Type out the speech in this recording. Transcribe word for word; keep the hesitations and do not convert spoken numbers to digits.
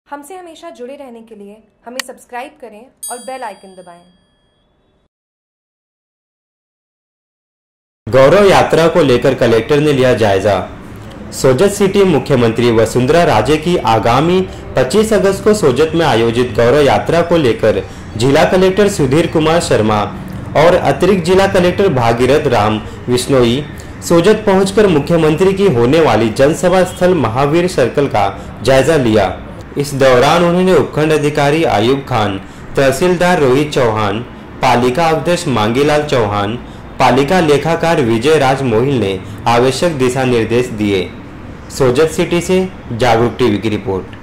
हमसे हमेशा जुड़े रहने के लिए हमें सब्सक्राइब करें और बेल आइकन दबाएं। गौरव यात्रा को लेकर कलेक्टर ने लिया जायजा। सोजत सिटी मुख्यमंत्री वसुंधरा राजे की आगामी पच्चीस अगस्त को सोजत में आयोजित गौरव यात्रा को लेकर जिला कलेक्टर सुधीर कुमार शर्मा और अतिरिक्त जिला कलेक्टर भागीरथ राम विश्नोई सोजत पहुंचकर मुख्यमंत्री की होने वाली जनसभा स्थल महावीर सर्कल का जायजा लिया। इस दौरान उन्होंने उपखंड अधिकारी आयुब खान, तहसीलदार रोहित चौहान, पालिका अध्यक्ष मांगीलाल चौहान, पालिका लेखाकार विजय राज मोहिल ने आवश्यक दिशा निर्देश दिए। सोजत सिटी से जागरूक टीवी की रिपोर्ट।